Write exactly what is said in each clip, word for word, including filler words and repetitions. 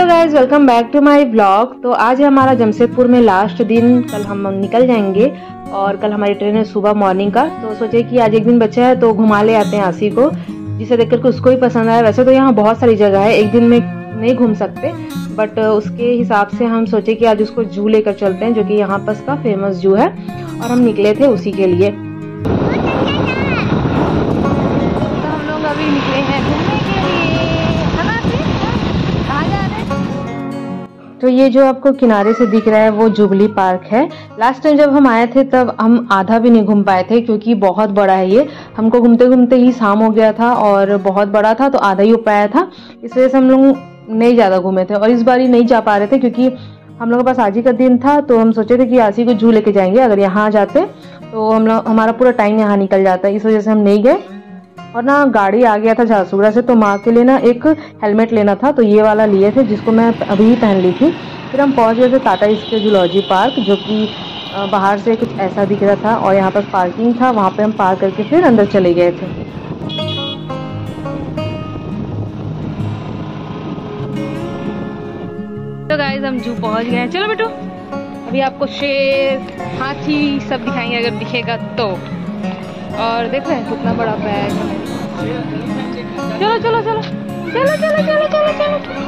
Guys, welcome back to my blog. तो आज है हमारा जमशेदपुर में लास्ट दिन। कल हम निकल जाएंगे और कल हमारी ट्रेन है सुबह मॉर्निंग का। तो सोचे कि आज एक दिन बचा है तो घुमा ले आते हैं आशी को, जिसे देख करके उसको ही पसंद आया। वैसे तो यहाँ बहुत सारी जगह है, एक दिन में नहीं घूम सकते, बट उसके हिसाब से हम सोचे कि आज उसको जू लेकर चलते हैं, जो कि यहाँ पास का फेमस जू है, और हम निकले थे उसी के लिए। तो हम लोग अभी निकले हैं घूमने के लिए। कहाँ जा रहे हैं? तो ये जो आपको किनारे से दिख रहा है वो जुबली पार्क है। लास्ट टाइम जब हम आए थे तब हम आधा भी नहीं घूम पाए थे, क्योंकि बहुत बड़ा है ये। हमको घूमते घूमते ही शाम हो गया था और बहुत बड़ा था, तो आधा ही हो पाया था। इस वजह से हम लोग नहीं ज़्यादा घूमे थे, और इस बार ही नहीं जा पा रहे थे क्योंकि हम लोगों के पास आज ही का दिन था। तो हम सोचे थे कि आशी को जू लेके जाएंगे। अगर यहाँ आ जाते तो हम लोग हमारा पूरा टाइम यहाँ निकल जाता है, इस वजह से हम नहीं गए। और ना गाड़ी आ गया था झारसुगड़ा से, तो माँ के लिए ना एक हेलमेट लेना था, तो ये वाला लिए थे जिसको मैं अभी ही पहन ली थी। फिर हम पहुँच गए थे टाटा स्काई जूलॉजी पार्क, जो कि बाहर से कुछ ऐसा दिख रहा था, और यहाँ पर पार्किंग था, वहाँ पे हम पार्क करके फिर अंदर चले गए थे। तो गाइस हम जू पहुंच गए हैं। चलो बेटू, अभी आपको शेर, हाथी सब दिखाएंगे अगर दिखेगा तो। और देख रहे हैं कितना बड़ा बैग है। चलो चलो चलो चलो चलो चलो चलो चलो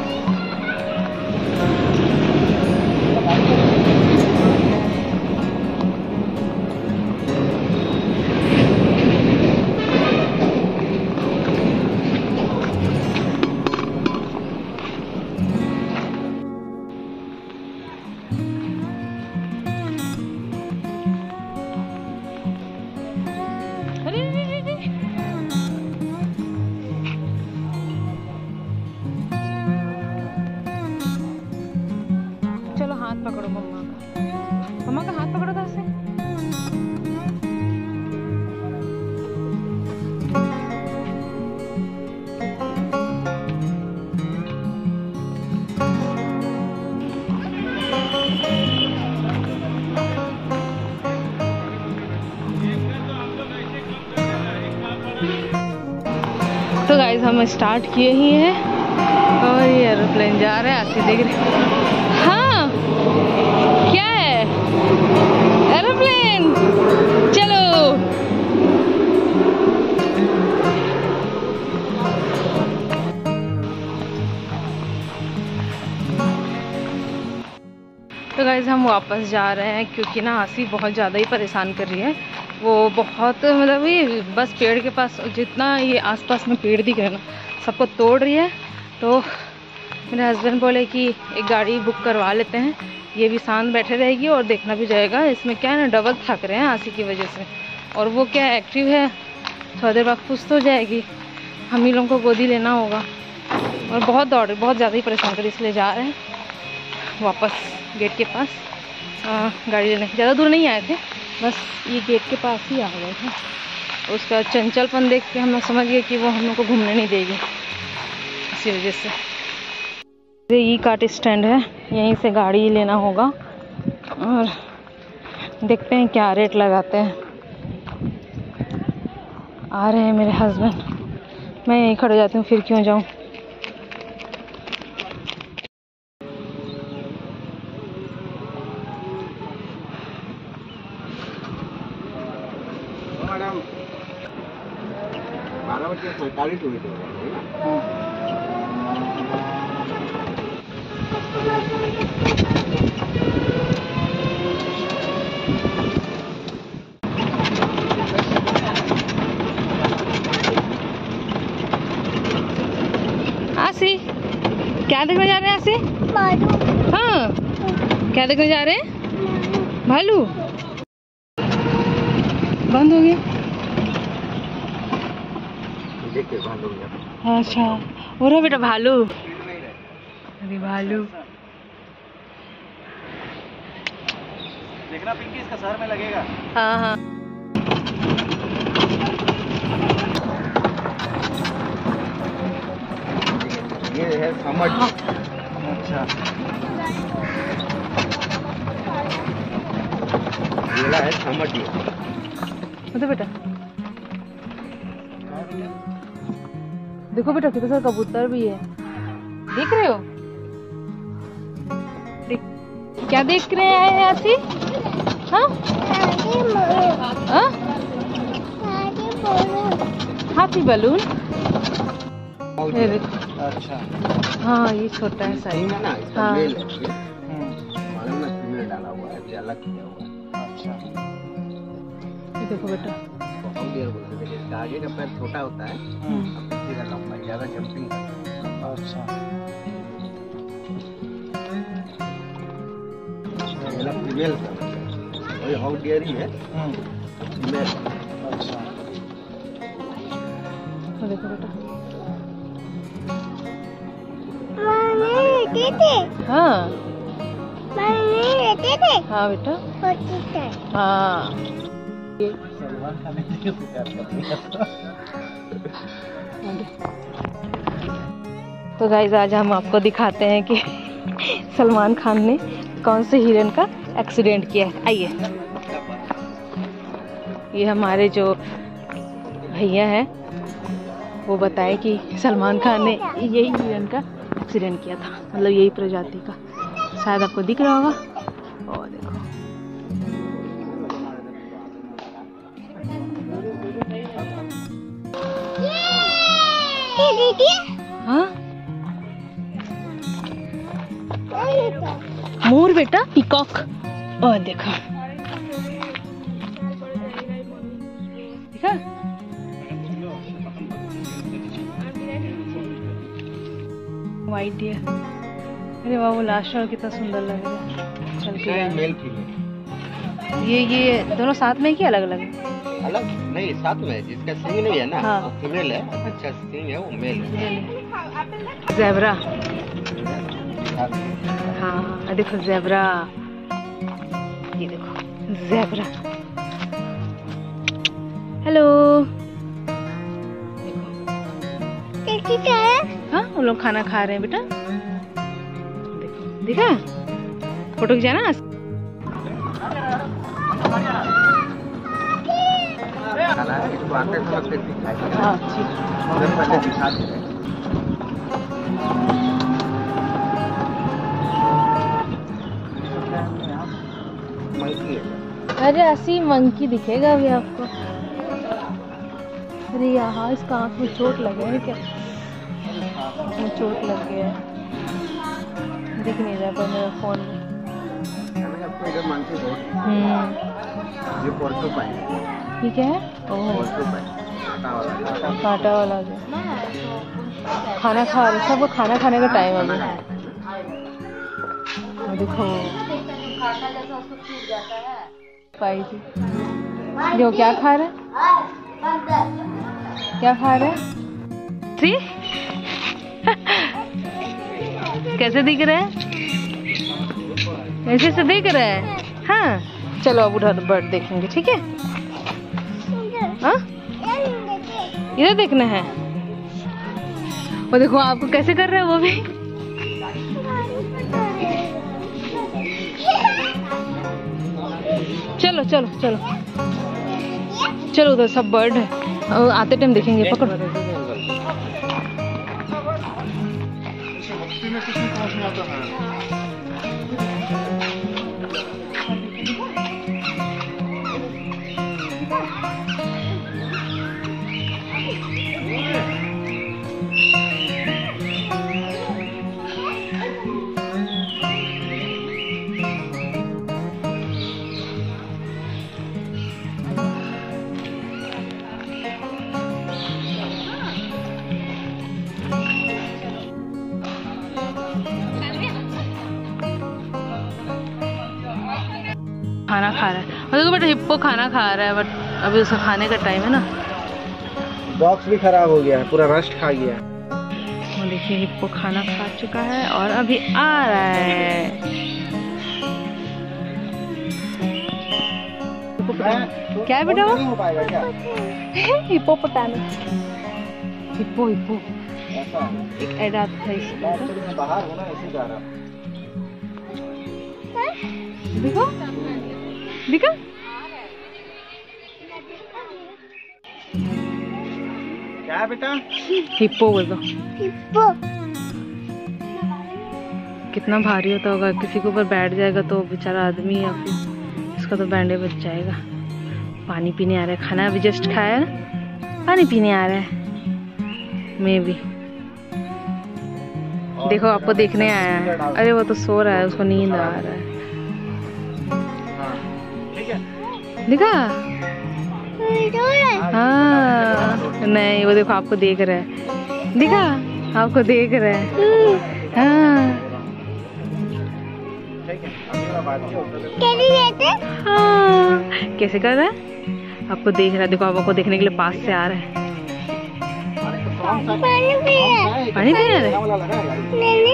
हाथ पकड़ो मम्मा का, मम्मा का हाथ पकड़ो। कैसे? तो गाइस हम स्टार्ट किए ही हैं, और ये एरोप्लेन जा रहा है। आशी देख रहे। हाँ, क्या है? एरोप्लेन। चलो तो गाइस हम वापस जा रहे हैं, क्योंकि ना आशी बहुत ज़्यादा ही परेशान कर रही है। वो बहुत मतलब ये बस पेड़ के पास जितना ये आसपास में पेड़ दिख रहे हैं ना, सबको तोड़ रही है। तो मेरे हस्बैंड बोले कि एक गाड़ी बुक करवा लेते हैं, ये भी शांत बैठे रहेगी और देखना भी जाएगा। इसमें क्या है ना, डबल थक रहे हैं आशी की वजह से, और वो क्या एक्टिव है, थोड़ी देर बाद खुश तो हो जाएगी। हम ही लोगों को गोदी लेना होगा, और बहुत दौड़ बहुत ज़्यादा ही परेशान कर, इसलिए जा रहे हैं वापस गेट के पास आ, गाड़ी लेने। ज़्यादा दूर नहीं आए थे, बस ये गेट के पास ही आ गए थे। उसका चंचलपन देख के हम लोग समझ गए कि वो हम लोग को घूमने नहीं देगी, इसी वजह से। ये ई कार्ट स्टैंड है, यहीं से गाड़ी लेना होगा, और देखते हैं क्या रेट लगाते हैं। आ रहे हैं मेरे हस्बैंड, मैं यहीं खड़े जाती हूँ, फिर क्यों जाऊँ। बारह बजे सैंतालीस मिनट हो गए। आशी, क्या देखने जा रहे हैं आशी? हाँ, क्या देखने जा रहे हैं? भालू। बंद हो गया। अच्छा, हो रहा बेटा भालू। अरे भालू देखना पिंकी, इसका सर में लगेगा। हाँ हाँ। ये है समझ। अच्छा, ये है समझ। तो बेटा देखो बेटा कितना सारा कबूतर भी है, देख रहे हो? क्या देख रहे हैं आसी? हाँ हाँ हाथी बलून। ये देखो। अच्छा हाँ ये छोटा है साइज। है ना, इसका हाँ। मेल है ये। मालूम ना फीमेल डाला हुआ है, ये अलग किया हुआ है। अच्छा ये देखो बेटा। बहुत देर बोलते थे, इसका आगे का पैर छोटा होता है और पीछे का लंबा है, ज्यादा जंपिंग करता है। अच्छा ये फीमेल का वही हाउ डियर ही है। फीमेल। अच्छा देखो बेटा। हाँ हाँ बेटा। हाँ तो गाइस आज हम आपको दिखाते हैं कि सलमान खान ने कौन से हिरन का एक्सीडेंट किया है। आइए, ये हमारे जो भैया हैं वो बताए कि सलमान खान ने यही हिरन का एक्सीडेंट किया था, मतलब यही प्रजाति का। शायद आपको दिख रहा होगा। और देखो हाँ मोर बेटा, पीकॉक। और देखो देखा वाइट डियर। अरे वाह वो लास्ट और कितना सुंदर लग रहा है चल के यार। मेल फीमेल ये ये दोनों साथ में कि अलग अलग? अलग नहीं, साथ में। जिसका सिंग नहीं है ना हाँ। वो फीमेल है, अच्छा सिंग है वो मेल है। ज़ेब्रा। हाँ देखो ज़ेब्रा, ये देखो ज़ेब्रा। हेलो देखो। हाँ वो लोग खाना खा रहे हैं बेटा। देखो देखा, फोटो खिंचाना। इसको आते वक्त दिखाई हाँ ठीक। पहले दिखा दे। मंकी है। अरे ऐसी मंकी दिखेगा अभी आपको। अरे यहाँ इसका आँख में चोट लगे है क्या? इसमें चोट लग गया है, दिख नहीं रहा पर मेरा फोन में। आपको इधर मंकी बहुत। हम्म ये पोर्टोपाइन। ठीक है। ओह पोर्टोपाइन कांटा वाला। कांटा वाला जो खाना खा रहे, सबको खाना खाने का टाइम अभी। देखो पाई थी। देखो क्या खा रहे हैं, क्या खा रहे हैं? सी कैसे दिख रहे हैं? ऐसे से दिख रहे हैं। हाँ चलो अब उधर बर्ड देखेंगे, ठीक है? हाँ इधर देखना है। वो देखो आपको कैसे कर रहे हैं वो भी। चलो चलो चलो चलो उधर सब बर्ड है, आते टाइम देखेंगे। पकड़ो। खाना खा रहा है। देखो बेटा हिप्पो खाना खा रहा है, बट अभी उसका खाने का टाइम है ना। बॉक्स भी खराब हो गया है, पूरा रस्ट खा गया। वो देखिए हिप्पो खाना खा चुका है और अभी आ रहा है। क्या है बेटा वो? नहीं हो पाएगा क्या? हिप्पोपोटामस। हिप्पो हिप्पो ऐसा एक ऐड आता था इसमें। बाहर होना ऐसे जा रहा। देखो देखो क्या है बेटा? हिप्पो बोल दो। हिप्पो कितना भारी होता होगा, किसी के ऊपर बैठ जाएगा तो बेचारा आदमी या फिर इसका तो बैंडे बच जाएगा। पानी पीने आ रहा है, खाना अभी जस्ट खाया ना, पानी पीने आ रहा है। मैं भी देखो आपको देखने आया है। अरे वो तो सो रहा है, उसको नींद आ रहा है। दिखा? हाँ नहीं, वो देखो आपको देख रहा है। दिखा? आपको देख रहा है। हाँ हाँ कैसे कर रहा है? आपको देख रहा है। देखो आपको देखने के लिए पास से आ रहा है। पानी पी पानी पी रहा है।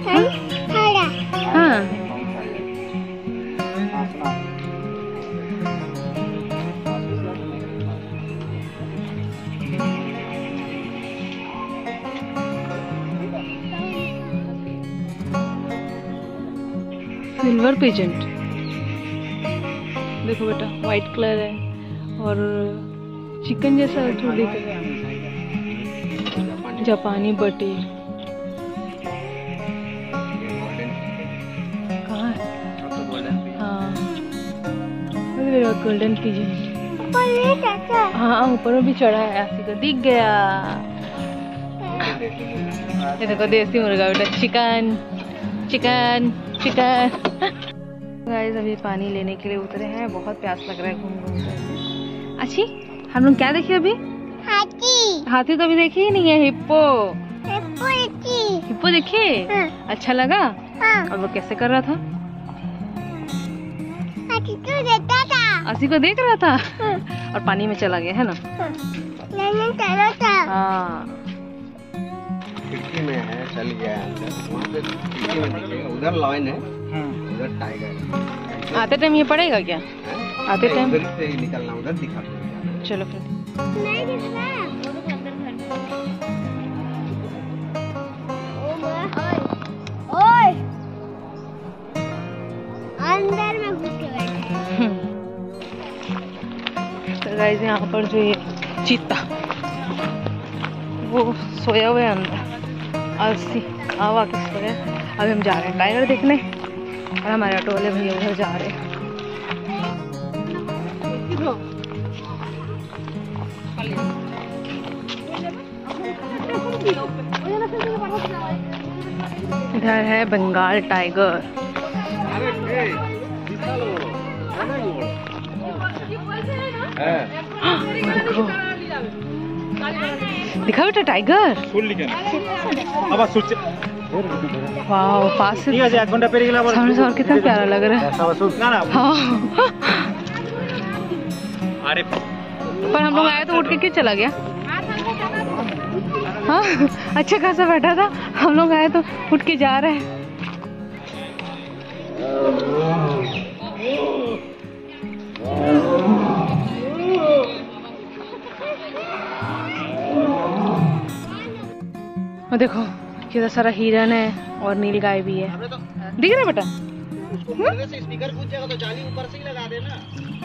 हाँ सिल्वर पिजेंट देखो बेटा, वाइट कलर है और चिकन जैसा थोड़ी दिख रहा है। जापानी बटेर कहाँ है? हाँ गोल्डन पिजन। हाँ ऊपर भी चढ़ा है, ऐसी को दिख गया। ये देखो देसी मुर्गा बेटा, चिकन चिकन चिकन। गाइस अभी पानी लेने के लिए उतरे हैं, बहुत प्यास लग रहा है घूम घूम कर। अच्छी हम लोग क्या देखे अभी? हाथी। हाथी तो अभी देखे ही नहीं है। हिप्पो हिप्पो देखे। हिप्पो देखे? हाँ। अच्छा लगा? हाँ। और वो कैसे कर रहा था? हाथी को देखता था। हाथी को देख रहा था। हाँ। और पानी में चला गया है ना? हाँ। नहीं चला था। हाँ खिड़की में है, चल गया अंदर। वहाँ पे खिड़की में दिखेगा, उधर लाइन है, उधर टाइगर। आते टाइम ये पड़ेगा क्या? है? आते टाइम उधर से ही निकलना, उधर दिखा देगा। चलो फिर। नहीं दिखना। ओए अंदर में घुस के बैठा। तो गाइस यहाँ पर जो ये चीता वो सोया हुआ है अंदर। अलसी आवा किस तरह। अभी हम जा रहे हैं टाइगर देखने और हमारे ऑटो वाले भैया उधर जा रहे हैं। इधर है बंगाल टाइगर। दिखा बेटा टाइगर। वाह पास से सामने से और कितना प्यारा लग रहा है। हाँ अरे पर हम लोग आए तो उठ के क्यों चला गया? हाँ अच्छा खासा बैठा था, हम लोग आए तो उठ के जा रहे हैं। और देखो कितना सारा हिरन है और नील गाय भी है। दिख रहा है बेटा? स्पीकर पूछ जाएगा तो जाली ऊपर से ही लगा देना।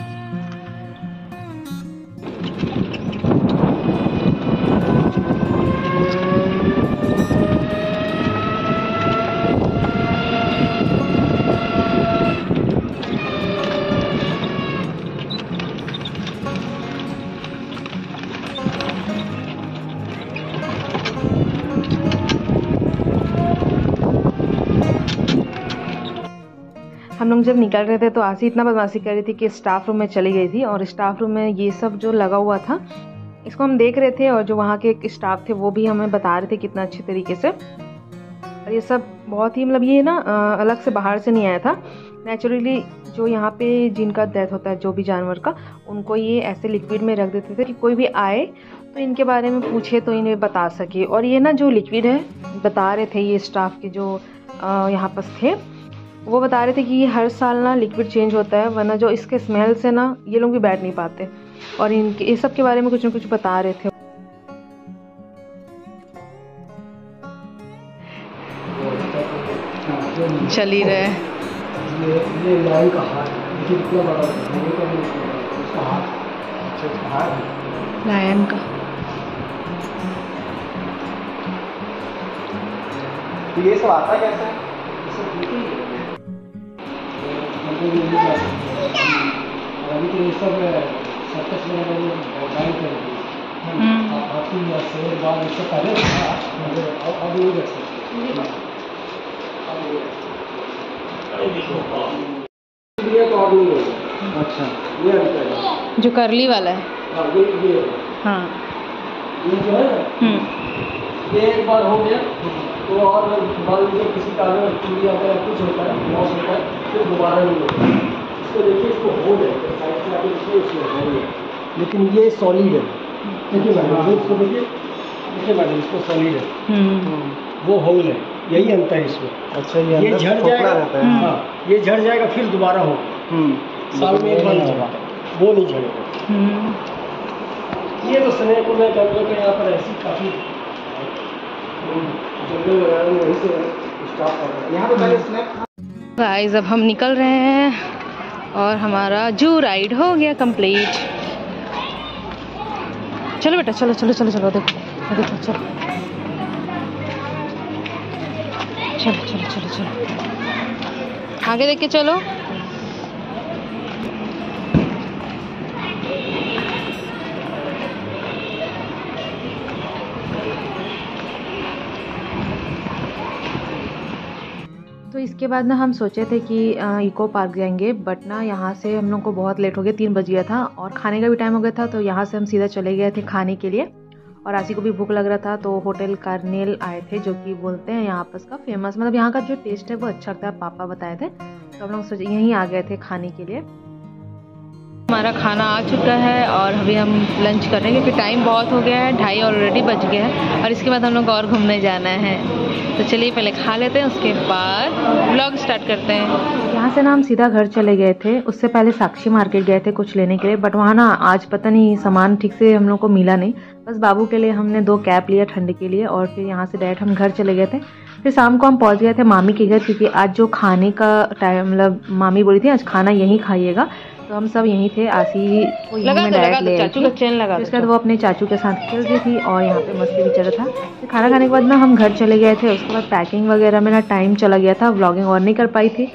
हम लोग जब निकल रहे थे तो आसी इतना बदमाशी कर रही थी कि स्टाफ रूम में चली गई थी और स्टाफ रूम में ये सब जो लगा हुआ था इसको हम देख रहे थे और जो वहाँ के एक स्टाफ थे वो भी हमें बता रहे थे कितना अच्छे तरीके से। और ये सब बहुत ही मतलब ये ना अलग से बाहर से नहीं आया था, नेचुरली जो यहाँ पे जिनका डेथ होता है जो भी जानवर का, उनको ये ऐसे लिक्विड में रख देते थे कि कोई भी आए तो इनके बारे में पूछे तो इन्हें बता सके। और ये ना जो लिक्विड है बता रहे थे ये स्टाफ के जो यहाँ पर थे वो बता रहे थे कि ये हर साल ना लिक्विड चेंज होता है, वरना जो इसके स्मेल से ना ये लोग भी बैठ नहीं पाते। और इनके ये सब के बारे में कुछ ना कुछ बता रहे थे। चल ही रहे लायन का। ये सब आता कैसे? कोई भी जा सकते हैं। और अभी तो ये सब सर्कस वगैरह में बैन कर दी। हाथी या शेर बाघ इससे पहले था, मगर अब अब नहीं रख सकते। ये तो और नहीं होगा। अच्छा, ये अंतर है जो करली वाला है। हाँ, ये ये हाँ, ये जो है ना, ये एक बार हो गया तो और मान लीजिए किसी कारण चूड़ी आता है, कुछ होता है, लॉस होता है, फिर दोबारा नहीं होता। इसको देखिए, इसको हो जाए साइड से आगे देखिए, इसमें हो गया, लेकिन ये सॉलिड है। देखिए मैडम, इसको देखिए, देखिए मैडम, इसको सॉलिड है, वो होल है, यही अंतर है इसमें। अच्छा, ये ये झड़ जाएगा। हाँ, ये झड़ जाएगा, फिर दोबारा हो, साल में एक बार झड़ता, वो नहीं झड़ेगा। ये तो स्नेक को मैं कहूँगा कि यहाँ पर ऐसी काफ़ी जंगल वगैरह में वहीं से स्टाफ कर रहा है। यहाँ पर पहले स्नेक। गाइस, अब हम निकल रहे हैं और हमारा जू राइड हो गया कंप्लीट। चलो बेटा, चलो चलो चलो चलो, देखो देखो, चलो चलो चलो चलो चलो, आगे देख के चलो। तो इसके बाद ना हम सोचे थे कि इको पार्क जाएंगे, बट ना यहाँ से हम लोग को बहुत लेट हो गया, तीन बज गया था और खाने का भी टाइम हो गया था। तो यहाँ से हम सीधा चले गए थे खाने के लिए, और आशी को भी भूख लग रहा था। तो होटल कार्नेल आए थे, जो कि बोलते हैं यहाँ पर का फेमस, मतलब यहाँ का जो टेस्ट है वो अच्छा लगता है, पापा बताए थे। तो हम लोग सोचे यहीं आ गए थे खाने के लिए। हमारा खाना आ चुका है और अभी हम लंच कर रहे हैं, क्योंकि टाइम बहुत हो गया है, ढाई ऑलरेडी बज गया है, और इसके बाद हम लोग और घूमने जाना है। तो चलिए पहले खा लेते हैं, उसके बाद व्लॉग स्टार्ट करते हैं। यहाँ से ना हम सीधा घर चले गए थे। उससे पहले साक्षी मार्केट गए थे कुछ लेने के लिए, बट वहाँ ना आज पता नहीं सामान ठीक से हम लोग को मिला नहीं। बस बाबू के लिए हमने दो कैप लिया ठंड के लिए, और फिर यहाँ से डायरेक्ट हम घर चले गए थे। फिर शाम को हम पहुँच गए थे मामी के घर, क्योंकि आज जो खाने का टाइम, मतलब मामी बोली थी आज खाना यहीं खाइएगा। तो हम सब यहीं थे, आशी को यहीं में डायरेक्ट ले चाचू का चैन लगा। उसके बाद वो अपने चाचू के साथ खेल रही थी और यहाँ पे मस्ती भी चल रहा था। फिर खाना खाने के बाद ना हम घर चले गए थे। उसके बाद पैकिंग वगैरह में ना टाइम चला गया था, व्लॉगिंग और नहीं कर पाई थी।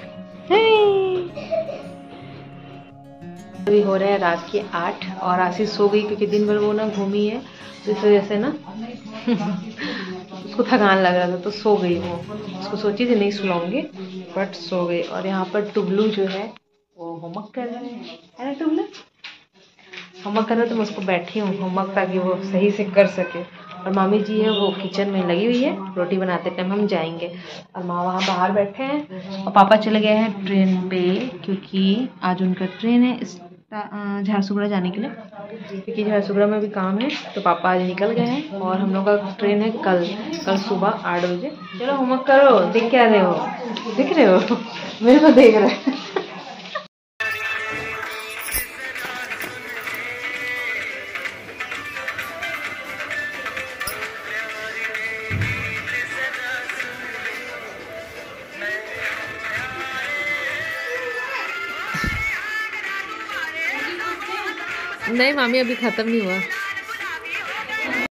अभी हो रहे हैं रात के आठ और आशी सो गई, क्योंकि दिन भर वो ना घूमी है, तो इस वजह से ना उसको थकान लग रहा था, तो सो गई वो। उसको सोची थी नहीं सुलाऊंगी, बट सो गई। और यहाँ पर टुबलू जो है वो होमवर्क कर रहे हैं, है ना टुबलू? होमवर्क कर रहे, तो मैं उसको बैठी हूँ होमवर्क, ताकि वो सही से कर सके। और मामी जी है वो किचन में लगी हुई है, रोटी बनाते टाइम हम जाएंगे। और माँ वहाँ बाहर बैठे हैं, और पापा चले गए हैं ट्रेन पे, क्योंकि आज उनका ट्रेन है झारसुगड़ा जाने के लिए, क्योंकि झारसुगड़ा में भी काम है। तो पापा आज निकल गए हैं और हम लोग का ट्रेन है कल कल सुबह आठ बजे। चलो होमवर्क करो। देख क्या रहे हो? दिख रहे हो? मेरे को देख रहे हैं। नहीं मामी, अभी खत्म नहीं हुआ।